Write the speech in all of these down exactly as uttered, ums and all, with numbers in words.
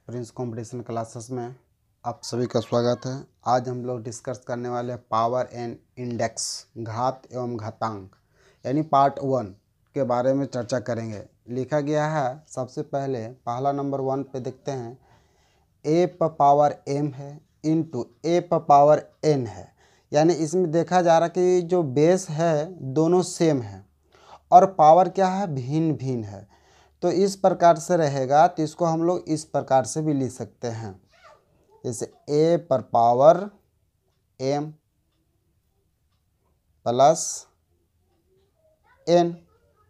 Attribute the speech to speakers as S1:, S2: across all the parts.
S1: Prince competition classes में आप सभी का स्वागत है। आज हम लोग डिस्कस करने वाले हैं पावर एंड इंडेक्स, घात एवं घातांक यानी पार्ट वन के बारे में चर्चा करेंगे। लिखा गया है सबसे पहले पहला नंबर वन पे देखते हैं, ए पर पावर एम है इंटू ए पर पावर एन है। यानी इसमें देखा जा रहा कि जो बेस है दोनों सेम है और पावर क्या है, भिन्न भिन्न है। तो इस प्रकार से रहेगा, तो इसको हम लोग इस प्रकार से भी लिख सकते हैं, जैसे a पर पावर m प्लस n,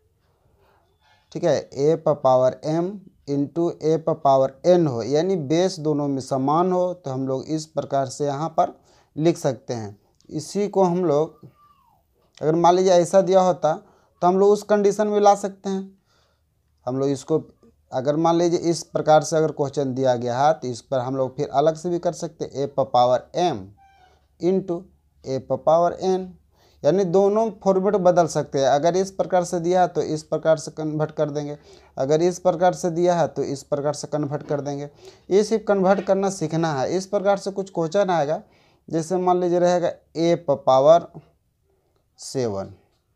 S1: ठीक है। a पर पावर m इंटू ए पर पावर n हो, यानी बेस दोनों में समान हो, तो हम लोग इस प्रकार से यहाँ पर लिख सकते हैं। इसी को हम लोग अगर मान लीजिए ऐसा दिया होता तो हम लोग उस कंडीशन में ला सकते हैं। हम लोग इसको अगर मान लीजिए इस प्रकार से अगर क्वेश्चन दिया गया है तो इस पर हम लोग फिर अलग से भी कर सकते हैं, ए पर पावर एम इंटू ए पर पावर एन, यानी दोनों फॉर्मेट बदल सकते हैं। अगर इस प्रकार से दिया है तो इस प्रकार से कन्वर्ट कर देंगे, अगर इस प्रकार से दिया है तो इस प्रकार से कन्वर्ट कर देंगे। ये सिर्फ कन्वर्ट करना सीखना है। इस प्रकार से कुछ क्वेश्चन आएगा, जैसे मान लीजिए रहेगा ए पर पावर सेवन,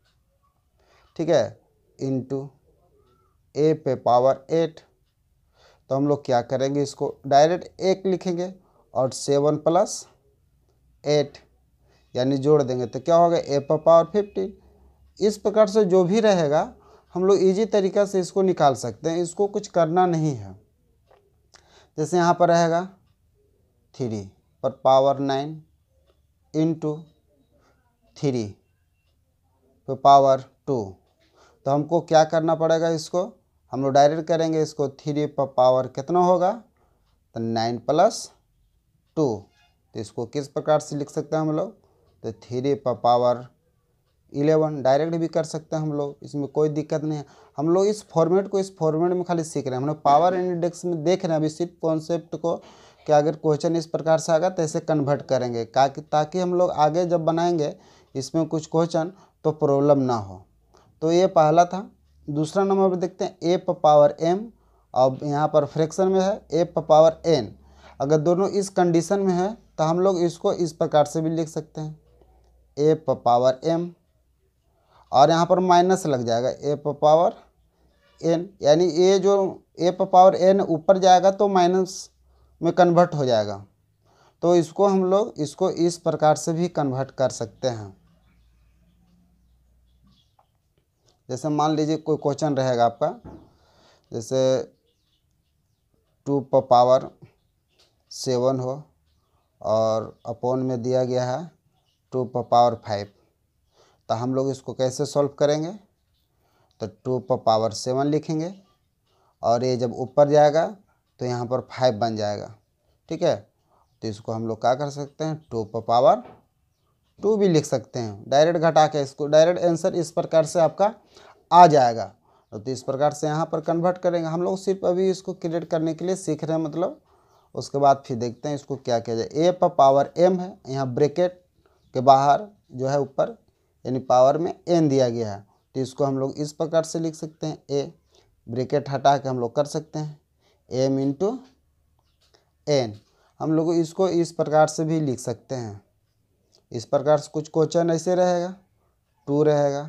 S1: ठीक है, इंटू ए पे पावर एट। तो हम लोग क्या करेंगे, इसको डायरेक्ट एक लिखेंगे और सेवन प्लस एट यानी जोड़ देंगे तो क्या होगा, ए पर पावर फिफ्टीन। इस प्रकार से जो भी रहेगा हम लोग इजी तरीक़ा से इसको निकाल सकते हैं, इसको कुछ करना नहीं है। जैसे यहाँ पर रहेगा थ्री पर पावर नाइन इंटू थ्री पर पावर टू, तो हमको क्या करना पड़ेगा, इसको हम लोग डायरेक्ट करेंगे। इसको थ्री पर पावर कितना होगा, तो नाइन प्लस टू, तो इसको किस प्रकार से लिख सकते हैं हम लोग, तो थ्री पर पावर इलेवन डायरेक्ट भी कर सकते हैं हम लोग, इसमें कोई दिक्कत नहीं है। हम लोग इस फॉर्मेट को इस फॉर्मेट में खाली सीख रहे हैं, हम लोग पावर एंड इंडेक्स में देख रहे हैं अभी सिर्फ कॉन्सेप्ट को, कि अगर क्वेश्चन इस प्रकार से आएगा तो ऐसे कन्वर्ट करेंगे, ताकि हम लोग आगे जब बनाएंगे इसमें कुछ क्वेश्चन तो प्रॉब्लम ना हो। तो ये पहला था। दूसरा नंबर पर देखते हैं, ए पर पावर एम और यहाँ पर फ्रैक्शन में है ए पर पावर एन। अगर दोनों इस कंडीशन में है तो हम लोग इसको इस प्रकार से भी लिख सकते हैं, ए पर पावर एम और यहाँ पर माइनस लग जाएगा ए पर पावर एन, यानी ये जो ए पर पावर एन ऊपर जाएगा तो माइनस में कन्वर्ट हो जाएगा। तो इसको हम लोग इसको इस प्रकार से भी कन्वर्ट कर सकते हैं। जैसे मान लीजिए कोई क्वेश्चन रहेगा आपका, जैसे टू पर पावर सेवन हो और अपोन में दिया गया है टू पर पावर फाइव, तो हम लोग इसको कैसे सॉल्व करेंगे, तो टू पर पावर सेवन लिखेंगे और ये जब ऊपर जाएगा तो यहाँ पर फाइव बन जाएगा, ठीक है। तो इसको हम लोग क्या कर सकते हैं, टू पर पावर टू भी लिख सकते हैं, डायरेक्ट घटा के इसको डायरेक्ट आंसर इस प्रकार से आपका आ जाएगा। तो इस प्रकार से यहाँ पर कन्वर्ट करेंगे। हम लोग सिर्फ अभी इसको क्रिएट करने के लिए सीख रहे हैं, मतलब उसके बाद फिर देखते हैं इसको क्या किया जाए। ए पर पावर एम है, यहाँ ब्रैकेट के बाहर जो है ऊपर यानी पावर में एन दिया गया है, तो इसको हम लोग इस प्रकार से लिख सकते हैं, ए ब्रैकेट हटा के हम लोग कर सकते हैं एम इंटू एन। हम लोग इसको इस प्रकार से भी लिख सकते हैं। इस प्रकार से कुछ क्वेश्चन ऐसे रहेगा, टू रहेगा,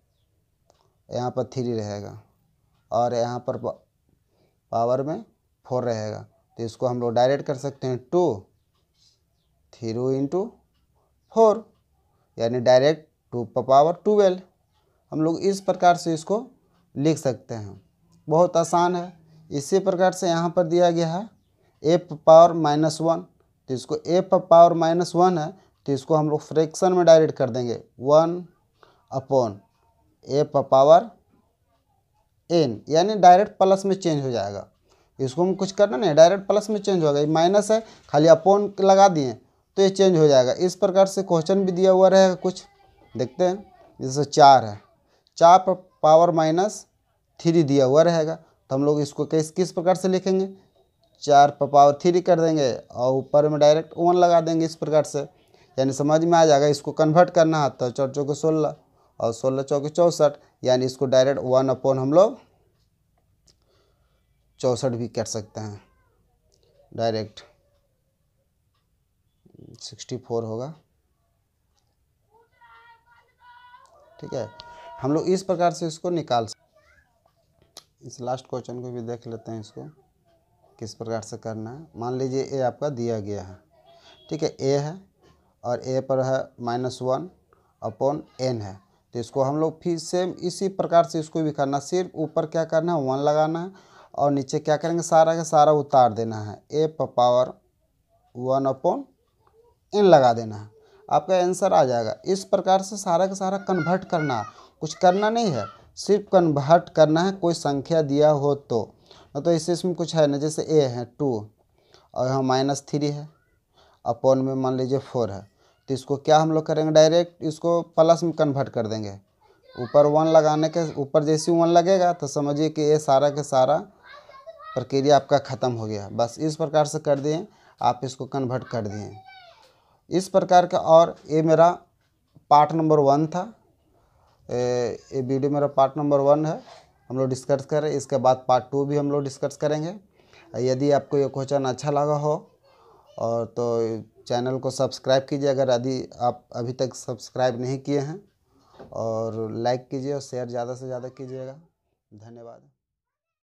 S1: यहाँ पर थ्री रहेगा और यहाँ पर पावर में फोर रहेगा, तो इसको हम लोग डायरेक्ट कर सकते हैं टू थ्री इंटू फोर, यानी डायरेक्ट टू पर पावर ट्वेल्व। हम लोग इस प्रकार से इसको लिख सकते हैं, बहुत आसान है। इसी प्रकार से यहाँ पर दिया गया है ए पर पावर माइनस वन, तो इसको ए पर पावर माइनस वन है तो इसको हम लोग फ्रैक्शन में डायरेक्ट कर देंगे, वन अपॉन ए पर पावर एन, यानी डायरेक्ट प्लस में चेंज हो जाएगा। इसको हम कुछ करना नहीं, डायरेक्ट प्लस में चेंज होगा। ये माइनस है, खाली अपॉन लगा दिए तो ये चेंज हो जाएगा। इस प्रकार से क्वेश्चन भी दिया हुआ रहेगा, कुछ देखते हैं। जैसे चार है, चार पर पावर माइनस थ्री दिया हुआ रहेगा, तो हम लोग इसको किस किस प्रकार से लिखेंगे, चार पर पावर थ्री कर देंगे और ऊपर में डायरेक्ट वन लगा देंगे इस प्रकार से, यानी समझ में आ जाएगा। इसको कन्वर्ट करना है तो चार चौके सोलह और सोलह चौके चौंसठ, यानी इसको डायरेक्ट वन अपॉन हम लोग चौंसठ भी कर सकते हैं। डायरेक्ट सिक्सटी फोर होगा। ठीक है, हम लोग इस प्रकार से इसको निकाल सकते। इस लास्ट क्वेश्चन को भी देख लेते हैं, इसको किस प्रकार से करना है। मान लीजिए ए आपका दिया गया है, ठीक है, ए है और ए पर है माइनस वन अपॉन एन है, तो इसको हम लोग फिर सेम इसी प्रकार से इसको भी करना, सिर्फ ऊपर क्या करना है वन लगाना है और नीचे क्या करेंगे सारा का सारा उतार देना है, ए पर पावर वन अपॉन एन लगा देना है, आपका आंसर आ जाएगा। इस प्रकार से सारा का सारा कन्वर्ट करना, कुछ करना नहीं है, सिर्फ कन्वर्ट करना है कोई संख्या दिया हो तो। तो इससे इसमें कुछ है ना, जैसे ए है टू और यहाँ माइनस थ्री है, अपॉन में मान लीजिए फोर है, तो इसको क्या हम लोग करेंगे डायरेक्ट इसको प्लस में कन्वर्ट कर देंगे। ऊपर वन लगाने के ऊपर जैसे वन लगेगा तो समझिए कि ये सारा के सारा प्रक्रिया आपका ख़त्म हो गया। बस इस प्रकार से कर दिए, आप इसको कन्वर्ट कर दिए इस प्रकार का। और ये मेरा पार्ट नंबर वन था, ये वीडियो मेरा पार्ट नंबर वन है, हम लोग डिस्कस करें। इसके बाद पार्ट टू भी हम लोग डिस्कस करेंगे। यदि आपको ये क्वेश्चन अच्छा लगा हो और तो चैनल को सब्सक्राइब कीजिए अगर यदि आप अभी तक सब्सक्राइब नहीं किए हैं, और लाइक कीजिए और शेयर ज़्यादा से ज़्यादा कीजिएगा। धन्यवाद।